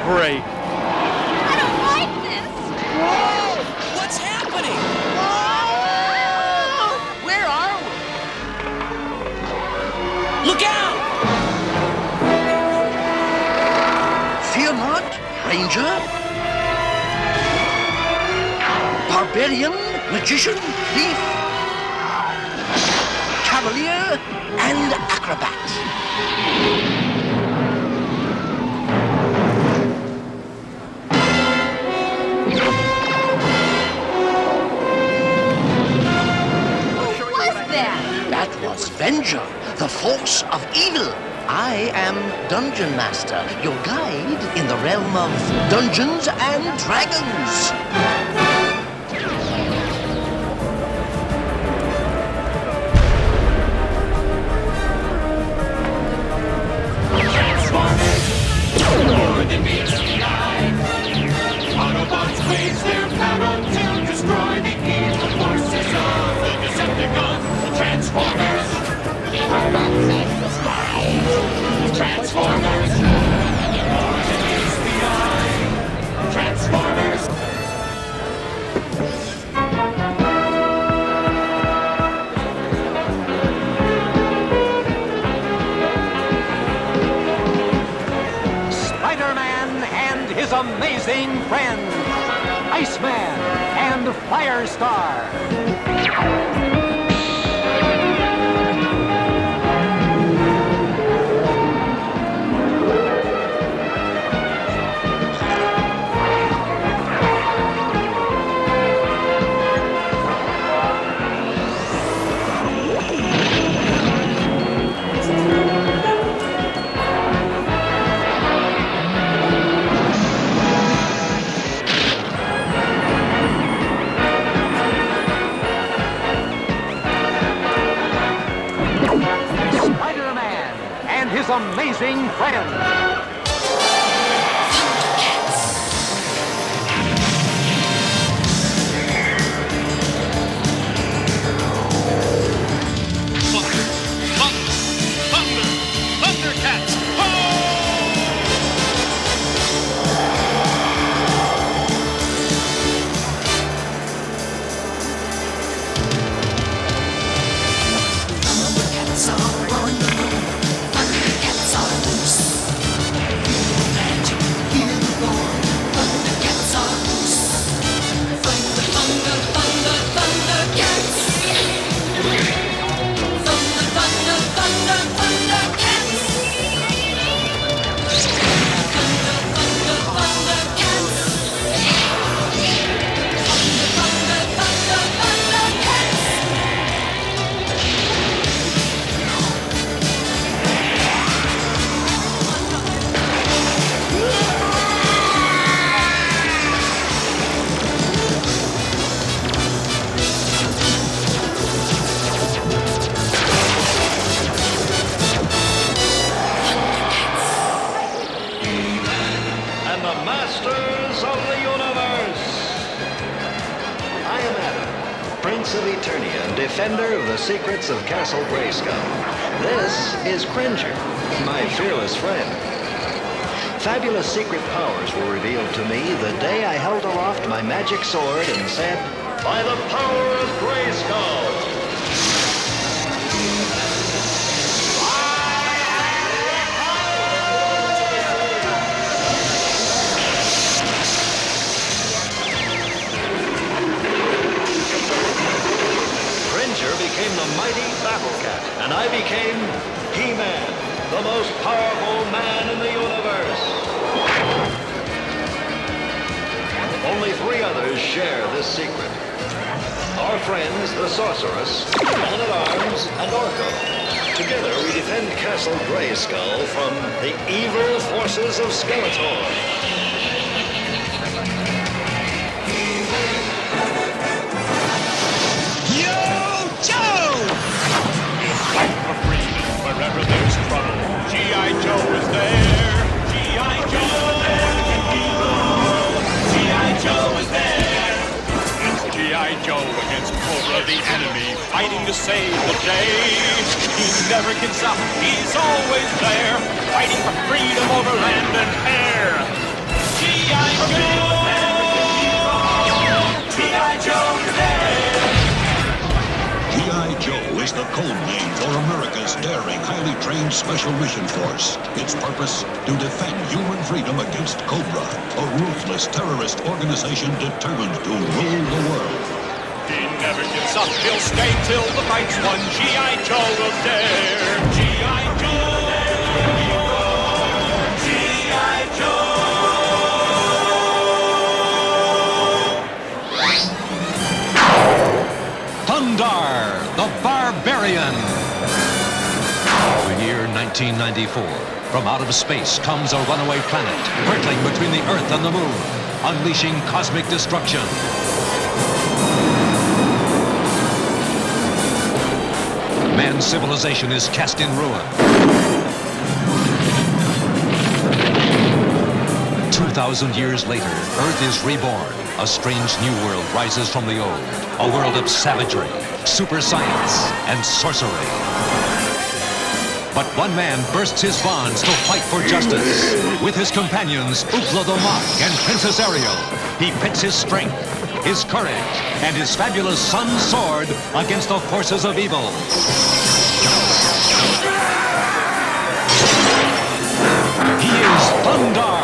break. I don't like this. Whoa! What's happening? Whoa! Where are we? Look out! Fear not, Ranger. Barbarian, magician, thief, cavalier, and acrobat. That was Venger, the force of evil. I am Dungeon Master, your guide in the realm of Dungeons and Dragons. Transformers, more than meets the eye. Autobots wage their battle to destroy the evil forces of the Decepticons. Transformers, Transformers, more than meets the eye. Transformers. Spider-Man and his amazing friends, Iceman and Firestar. Spider-Man and his amazing friends. Thundercats! Prince of Eternia, defender of the secrets of Castle Grayskull. This is Cringer, my fearless friend. Fabulous secret powers were revealed to me the day I held aloft my magic sword and said, "By the power of Grayskull!" Became the mighty Battle Cat, and I became He-Man, the most powerful man in the universe. Only 3 others share this secret. Our friends, the Sorceress, Man-at-Arms, and Orko. Together we defend Castle Grayskull from the evil forces of Skeletor. Wherever there's trouble, G.I. Joe is there. G.I. Joe is there. G.I. Joe is there. It's G.I. Joe against Cobra, the enemy, fighting to save the day. He never gives up. He's always there, fighting for freedom over land and air. G.I. Joe! G.I. Joe is there! G.I. Joe is the code name for America's daring, highly trained Special Mission Force. Its purpose? To defend human freedom against Cobra, a ruthless terrorist organization determined to rule the world. He never gives up, he'll stay till the fight's won. G.I. Joe will dare. G.I. Joe! G.I. Joe! Thundar, the Barbarian. The year 1994. From out of space comes a runaway planet, hurtling between the Earth and the Moon, unleashing cosmic destruction. Man's civilization is cast in ruin. 2,000 years later, Earth is reborn. A strange new world rises from the old. A world of savagery, super science, and sorcery. But one man bursts his bonds to fight for justice. With his companions, Ookla the Mock and Princess Ariel, he pits his strength, his courage, and his fabulous sun's sword against the forces of evil. He is Thundar.